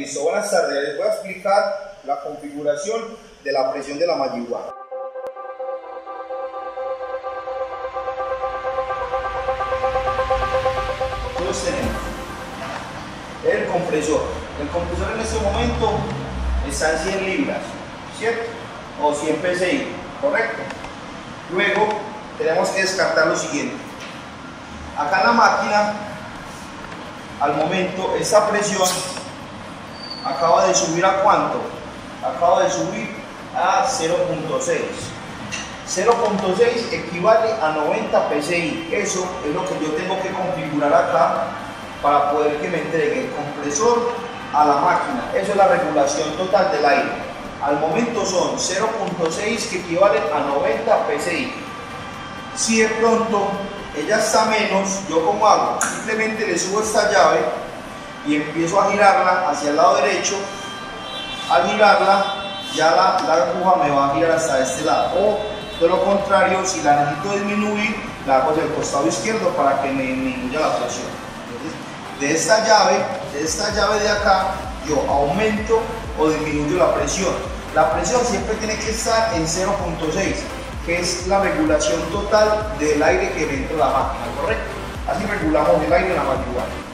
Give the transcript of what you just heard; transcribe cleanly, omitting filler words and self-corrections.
Listo, buenas tardes. Les voy a explicar la configuración de la presión de la Magiwar. Entonces tenemos el compresor. El compresor en este momento está en 100 libras, ¿cierto? O 100 psi, ¿correcto? Luego tenemos que descartar lo siguiente. Acá en la máquina, al momento, esta presión acaba de subir ¿a cuánto? Acaba de subir a 0.6. 0.6 equivale a 90 psi. Eso es lo que yo tengo que configurar acá para poder que me entregue el compresor a la máquina. Eso es la regulación total del aire. Al momento son 0.6 que equivalen a 90 psi. Si de pronto ella está menos, ¿yo cómo hago? Simplemente le subo esta llave y empiezo a girarla hacia el lado derecho. Al girarla, ya la aguja me va a girar hasta este lado. O de lo contrario, si la necesito disminuir, la hago hacia el costado izquierdo para que me disminuya la presión. Entonces, de esta llave de acá, yo aumento o disminuyo la presión. La presión siempre tiene que estar en 0.6, que es la regulación total del aire que entra a la máquina, ¿correcto? Así regulamos el aire en la Magiwar.